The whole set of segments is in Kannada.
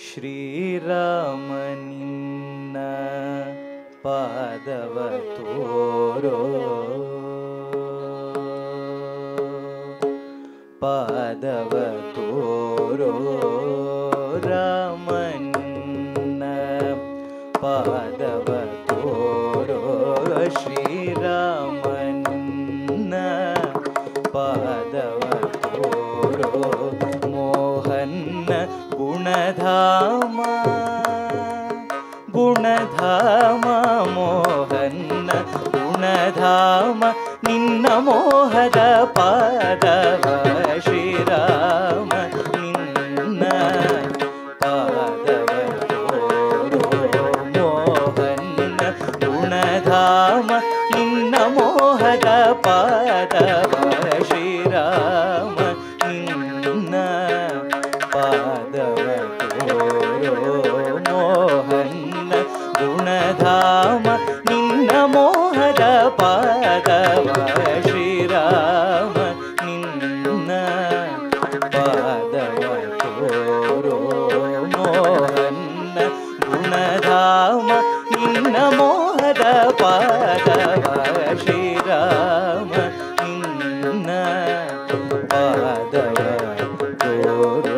ಶ್ರೀರಾಮ ನಿನ್ನ ಪಾದವ ತೋರೋ ಪಾದವ ತೋರೋ ರಾಮ ನಿನ್ನ ಪಾದವ ತೋರೋ ಶ್ರೀರಾಮ ನಿನ್ನ ಪಾದವ ತೋರೋ ಮೋಹನ್ನ ಗುಣಧಾಮ ಗುಣಧಾಮ ಮೋಹನ್ನ ಗುಣಧಾಮ ನಿನ್ನ ಮೋಹದ ಪಾದವ ಶ್ರೀರಾಮ ನಿನ್ನ ಪಾದವ ತೋರೋ ಮೋಹನ್ನ ಗುಣಧಾಮ ನಿನ್ನ ಮೋಹದ ಪಾದವ ಶ್ರೀರಾಮ ನಿನ್ನ ಪಾದವ ತೋರೋ ಮೋಹನ್ನ ಗುಣಧಾಮ ನಿನ್ನ ಮೋಹದ ಪಾದವ ಶ್ರೀರಾಮ ನಿನ್ನ ಪಾದವ ತೋರೋ ಮೋಹನ್ನ ಗುಣಧಾಮ ನಿನ್ನ ಮೋಹದ ಪಾದವ ಶ್ರೀರಾಮ ನಿನ್ನ ಪಾದವ ತೋರೋ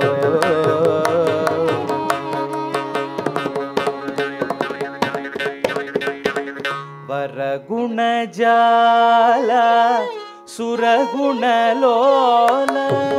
ವರಗುಣ ಜಾಲ ಸುರಗುಣ ಲೋಲ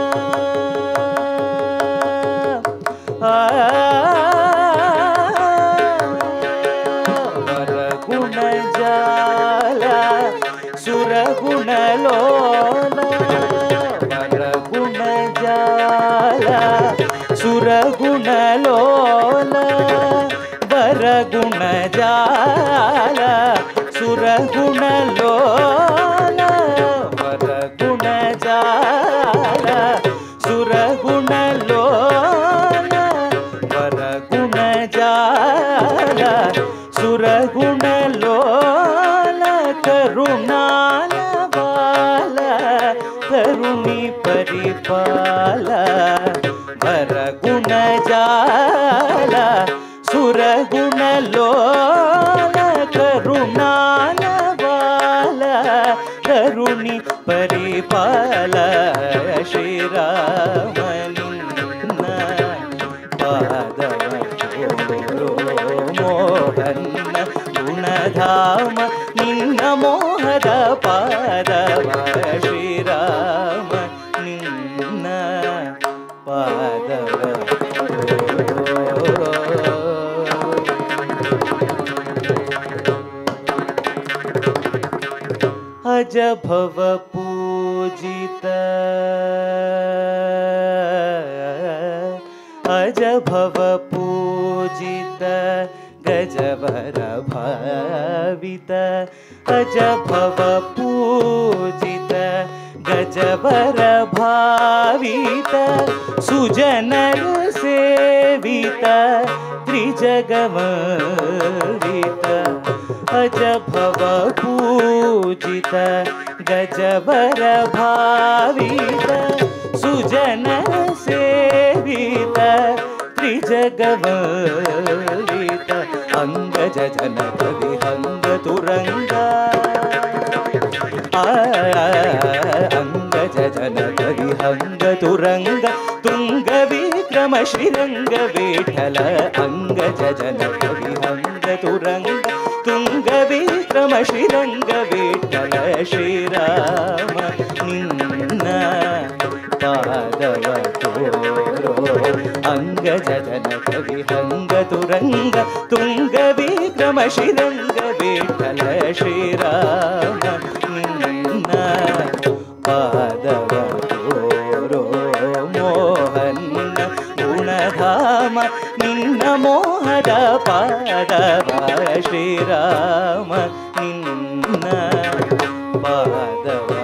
ವರಗುಣ ಜಾಲ ಸುರಗುಣ ಲೋಲ ವರಗುಣ ಜಾಲ ಸುರಗುಣ ಲೋಲ ವರಗುಣ ಜಾಲ ಸುರಗುಣ ಲೋಲ ವರಗುಣ ಜಾಲ ಸುರಗುಣ ಲೋಲ ವರಗುಣ ಜಾಲ ಸುರಗುಣ ಲೋಲ ಕರುಣಾಲ ಬಾಲ ಕರುಣಿ ಪರಿಪಾಲ ವರಗುಣ ಜಾಲ ಸುರಗುಣ ಲೋಲ ಕರುಣಾಲ ಬಾಲ ಕರುಣಿ ಪರಿಪಾಲ ಶ್ರೀರಾಮ ನಿನ್ನ ಪಾದವ ತೋರೋ ಮೋಹನ್ನ ಗುಣಧಾಮ ನಿನ್ನ ಮೋಹದ ಪಾದವ ಶ್ರೀರಾಮ ನಿನ್ನ ಪಾದವ ಅಜ ಭವ ಪೂಜಿತ ಅಜ ಭವ ಪೂಜಿತ ಗಜವರ ಭಾವಿತ ಅಜ ಭವ ಪೂಜಿತ ಗಜವರ ಭಾವಿತ ಸುಜನರ ಸೇವಿತ ತ್ರಿಜಗವಂದಿತ ಅಜ ಭವ ಪೂಜಿತ ಗಜವರ ಭಾವಿತ ಸುಜನರ ಸೇವಿತ ತ್ರಿಜಗವಂದಿತ ಅಂಗಜ ಜನ ಕವಿ ಹಂಗ ತುರಂಗ ಅಂಗಜ ಜನ ಕವಿ ಹಂಗ ತುರಂಗ ತುಂಗ ವಿಕ್ರಮ ಶ್ರೀರಂಗ ವಿಠಲ ಅಂಗಜ ಜನ ಕವಿ ಹಂಗ ತುರಂಗ ತುಂಗ ವಿಕ್ರಮ ಶ್ರೀರಂಗ ವಿಠಲ ಶ್ರೀರಾಮ ನಿನ್ನ ಪಾದವ ತೋರೋ ಅಂಗಜ ಜನ ಕವಿ ಹಂಗ ತುರಂಗ ತುಂಗ ವಿಕ್ರಮ ಶ್ರೀರಂಗ ವಿಠಲ ಶ್ರೀರಾಮ ನಿನ್ನ ಪಾದವ ತೋರೋ ಮೋಹನ್ನ ಗುಣಧಾಮ ನಿನ್ನ ಮೋಹದ ಪಾದವ ಶ್ರೀರಾಮ ನಿನ್ನ ಪಾದವ